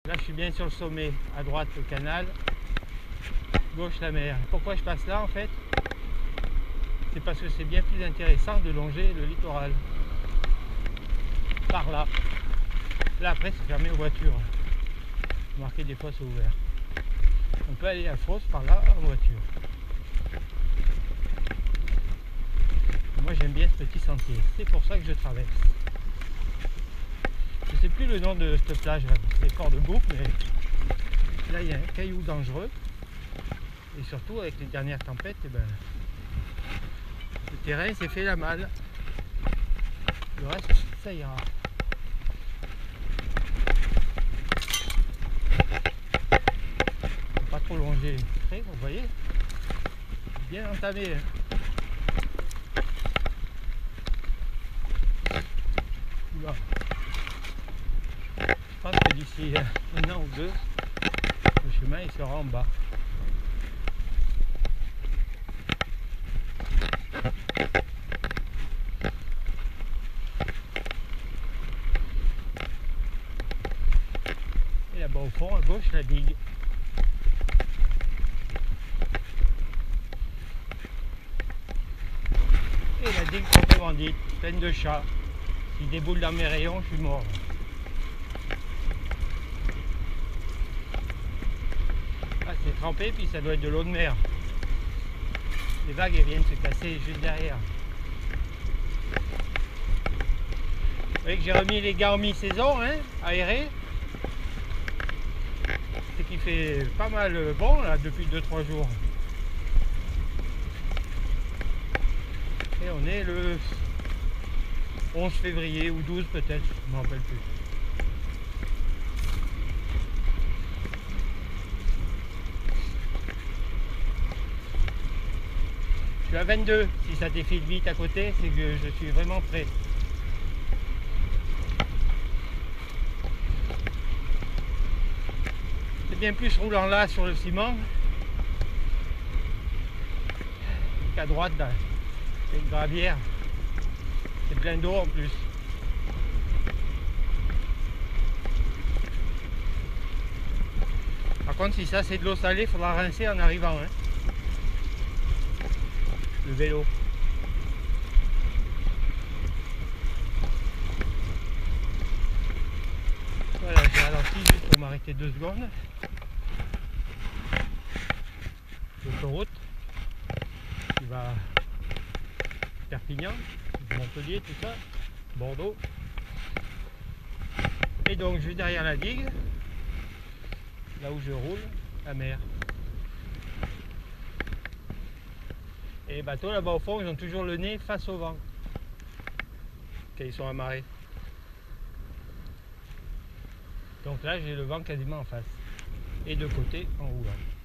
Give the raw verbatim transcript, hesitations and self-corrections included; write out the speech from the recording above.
Là je suis bien sur le sommet, à droite le canal, gauche la mer. Pourquoi je passe là en fait? C'est parce que c'est bien plus intéressant de longer le littoral. Par là. Là après c'est fermé aux voitures. Marqué des fois c'est ouvert. On peut aller à Fos par là en voiture. Moi j'aime bien ce petit sentier, c'est pour ça que je traverse. Je ne sais plus le nom de cette plage, c'est fort de boucle, mais là il y a un caillou dangereux. Et surtout avec les dernières tempêtes, eh ben, le terrain s'est fait la malle. Le reste, ça ira. Faut pas trop longer le trait, vous voyez. Bien entamé. Là. Je pense que d'ici un an ou deux, le chemin il sera en bas. Et là-bas au fond, à gauche, la digue. Et la digue proprement dite, pleine de chats. S'ils déboulent dans mes rayons, je suis mort. Ah, c'est trempé, puis ça doit être de l'eau de mer. Les vagues elles viennent se casser juste derrière. Vous voyez que j'ai remis les gars en mi-saison, hein, aérés. C'est qu'il fait pas mal bon là depuis deux trois jours. Et on est le onze février ou douze peut-être, je ne me rappelle plus. Je suis à vingt-deux, si ça défile vite à côté, c'est que je suis vraiment prêt. C'est bien plus roulant là sur le ciment qu'à droite, c'est une gravière. C'est plein d'eau en plus. Par contre, si ça c'est de l'eau salée, il faudra rincer en arrivant. Hein. Le vélo. Voilà, j'ai ralenti juste pour m'arrêter deux secondes. L'autoroute qui va Perpignan, Montpellier, tout ça, Bordeaux. Et donc juste derrière la digue, là où je roule, la mer. Et les bateaux là-bas au fond, ils ont toujours le nez face au vent quand ils sont amarrés. Donc là j'ai le vent quasiment en face et de côté en roulant.